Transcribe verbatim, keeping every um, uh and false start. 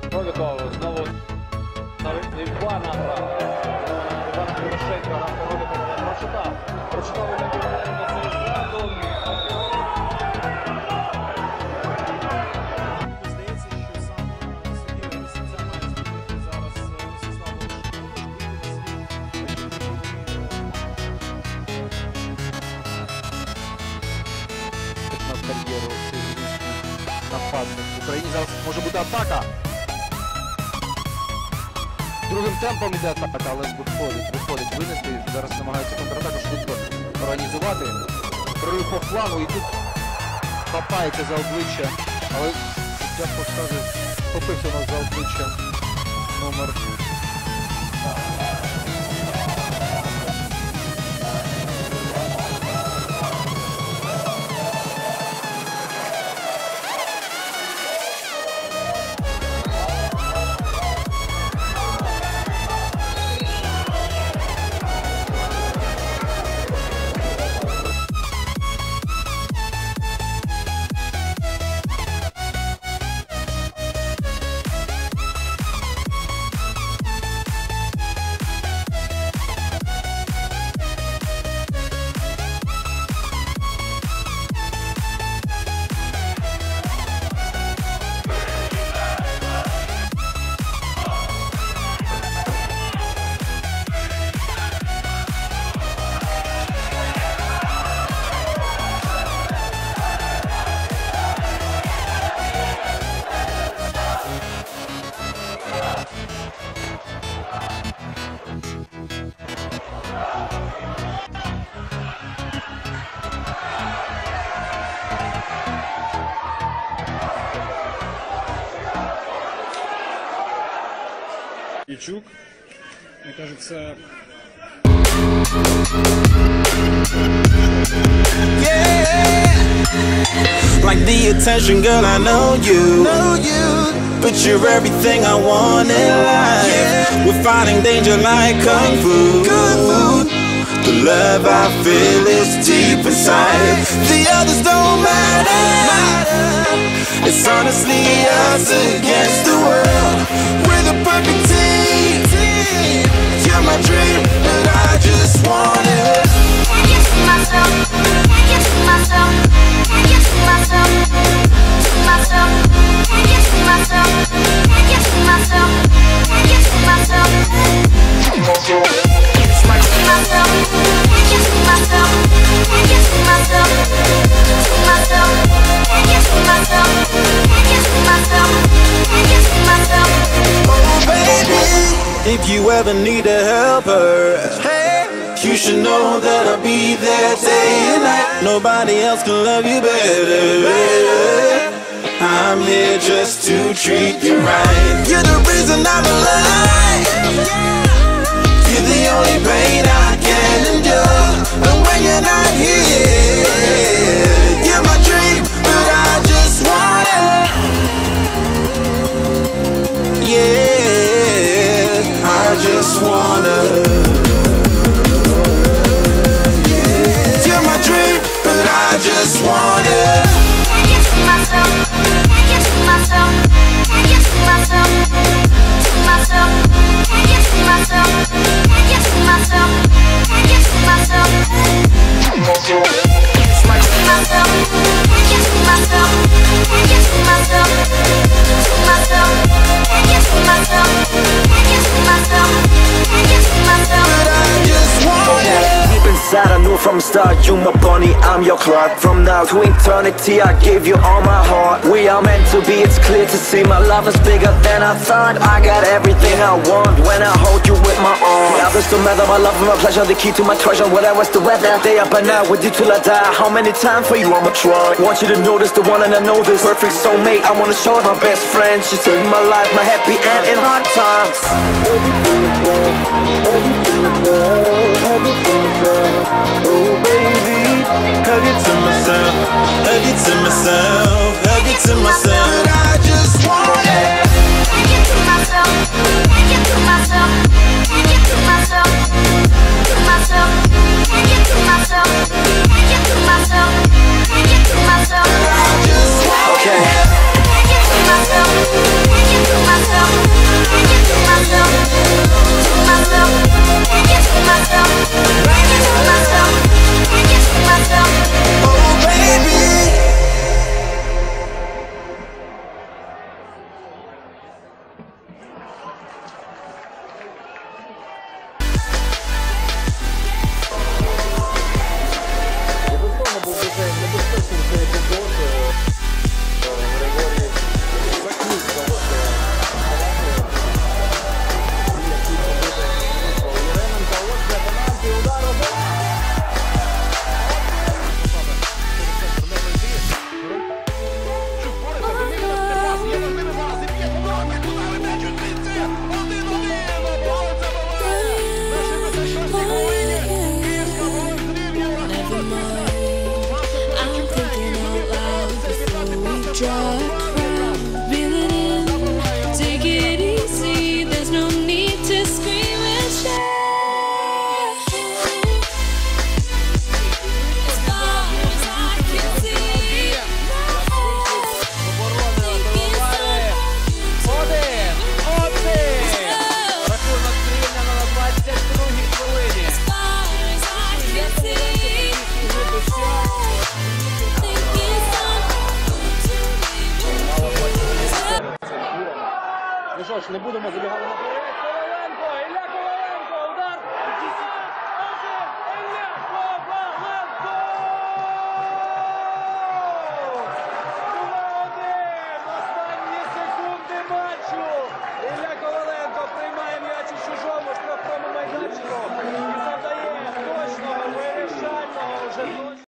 Проліков знову Івана грав. Івана Порошенко грав Пролікова, не прочитав. Прочитав і не на цей задум. Здається, що саме Сергій Росінця має змінити зараз Ростиславу на кар'єру нападник. В Україні зараз може бути атака. Другим темпом іде атака, але виходить, виходить винести. Зараз намагаються контратаку швидко організувати. Прорив по флангу і тут хапається за обличчя. Але я покажу, попився у нас за обличчя номер. Ячук, мне кажется... Yeah, like the attention, girl, I know you, know you. But you're everything I want in life. Yeah. We're fighting danger like kung fu. Kung fu. The love I feel is deep inside. The others don't matter. It's honestly us against the world. We're the perfect team. You're my dream, but I just want it. Can't get to myself. Can't get to myself. Can't get to myself. To myself. Can't get to myself. Can't get to myself. Can't get to myself. It's my to myself. Can't get to myself. Can't get to myself. To myself. Can't get to myself. Can't get to myself. Can't get to myself. Oh baby, if you ever need a helper, hey, you should know that I'll be there day and night. Nobody else can love you better. I'm here just to treat you right. You're the reason I'm alive. You're the only pain I can endure. And when you're not here, you're my dream, but I just want it. Yeah, I just wanna. Yeah, you're my dream, but I just want it. Can't get to myself. Can't get to myself. Can't get to myself. To myself. Can't get to myself. Can't get to myself. Can't get to myself. It's my to myself. Can't get to myself. Can't get to myself. To myself. Can't get to myself. Can't get to myself. Can't get to myself. But I just want it. Deep inside I knew from the start, you my bunny, I'm your Clark. From now to eternity I give you all my heart. We are meant to be, it's clear to see. My love is bigger than I thought. I got everything I want when I hold you with my arms. Now this don't matter, my love and my pleasure, the key to my treasure. Whatever's the weather, day up and out with you till I die. How many times for you I'ma try? Want you to notice the one and I know this perfect soulmate. I wanna show her my best friend. She saved my life, my happy and in hard times. Oh baby, hug it to myself, hug it to myself, hug it to myself. But I just want it. Can't get to myself. Can't get to myself. Can't get to myself. To myself. Can't get to myself. Can't get to myself. Can't get to myself. I just want Okay. it. Can't get to myself. Can't get to myself. був дуже небезпечним цей епізод. Григорій закрив заводити Єременко. Отже, пенальті, удар, один. I'm thinking out loud before we drop. Reel it in, take it easy. There's no need to scream and shout. As far as I can see, Один, один. Рахунок зрівняно на двадцять другій хвилині. as far as I can see. Ну що ж, не будемо забігати наперед.